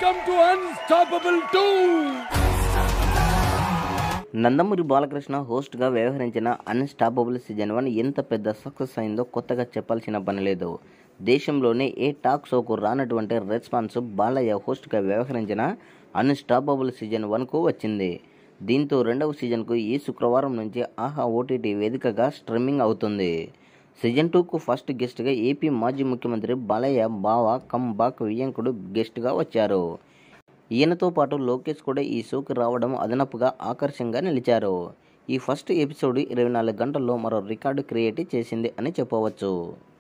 Welcome to Unstoppable 2. Nandamuri Balakrishna హోస్ట్గా వ్యవహరించిన unstoppable season 1 ఎంత పెద్ద సక్సెస్ అయిందో కొత్తగా చెప్పాల్సిన పని లేదు. దేశంలోనే ఏ టాక్ షోకు రానటువంటి రెస్పాన్స్ బాలయ్య హోస్ట్గా వ్యవహరించిన అన్స్టాపబుల్ సీజన్ 1కు వచ్చింది. దీంతో రెండవ సీజన్కు ఈ శుక్రవారం నుంచి ఆహా ఓటీటీ వేదికగా స్ట్రీమింగ్ అవుతుంది. సీజన్ 2కు ఫస్ట్ గెస్ట్గా ఏపీ మాజీ ముఖ్యమంత్రి బాలయ్య బావ కమ్ బాక్ వియ్యంకుడు గెస్ట్గా వచ్చారు. ఈయనతో పాటు లోకేష్ కూడా ఈ షోకి రావడం అదనపుగా ఆకర్షంగా నిలిచారు. ఈ ఫస్ట్ ఎపిసోడ్ 24 గంటల్లో మరో రికార్డు క్రియేట్ చేసింది అని చెప్పవచ్చు.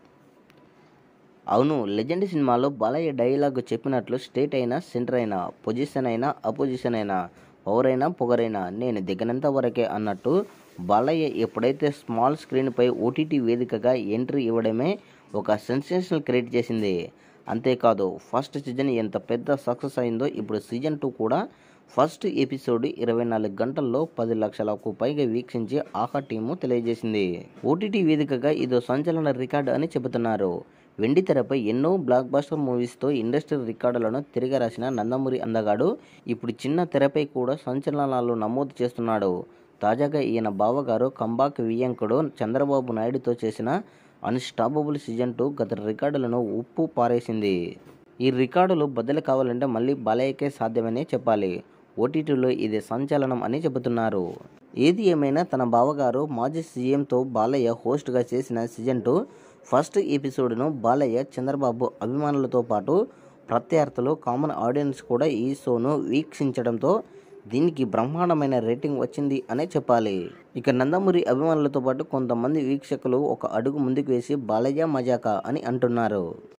అవును, లెజెండ్ సినిమాలో బాలయ్య డైలాగ్ చెప్పినట్లు స్టేట్ అయినా సెంటర్ అయినా పొజిషన్ అయినా అపోజిషన్ అయినా పవరైనా పొగరైనా నేను దిగనంత వరకే అన్నట్టు బాలయ్య ఎప్పుడైతే స్మాల్ స్క్రీన్పై ఓటీటీ వేదికగా ఎంట్రీ ఇవ్వడమే ఒక సెన్సేషనల్ క్రియేట్ చేసింది. అంతేకాదు ఫస్ట్ సీజన్ ఎంత పెద్ద సక్సెస్ అయిందో ఇప్పుడు సీజన్ 2 కూడా ఫస్ట్ ఎపిసోడ్ 24 గంటల్లో 10 లక్షలకు పైగా వీక్షించి ఆహా టీము తెలియజేసింది. ఓటీటీ వేదికగా ఇదో సంచలన రికార్డు అని చెబుతున్నారు. వెండి తెరపై ఎన్నో బ్లాక్ బస్టర్ మూవీస్తో ఇండస్ట్రీ రికార్డులను తిరగరాసిన నందమూరి అందగాడు ఇప్పుడు చిన్న తెరపై కూడా సంచలనాలు నమోదు చేస్తున్నాడు. తాజాగా ఈయన బావగారు కంబాక్ వియ్యంకుడు చంద్రబాబు నాయుడుతో చేసిన అన్స్టాపబుల్ సీజన్ 2 గత రికార్డులను ఉప్పు పారేసింది. ఈ రికార్డులు బద్దలు కావాలంటే మళ్ళీ బాలయ్యకే సాధ్యమనే చెప్పాలి. ఓటీటీలో ఇది సంచలనం అని చెబుతున్నారు. ఏది ఏమైనా తన బావగారు మాజీ సీఎంతో బాలయ్య హోస్ట్గా చేసిన సీజన్ 2 ఫస్ట్ ఎపిసోడ్ను బాలయ్య చంద్రబాబు అభిమానులతో పాటు ప్రత్యర్థులు కామన్ ఆడియన్స్ కూడా ఈ షోను వీక్షించడంతో దీనికి బ్రహ్మాండమైన రేటింగ్ వచ్చింది అనే చెప్పాలి. ఇక నందమూరి అభిమానులతో పాటు కొంతమంది వీక్షకులు ఒక అడుగు ముందుకు వేసి బాలయ్య మజాకా అని అంటున్నారు.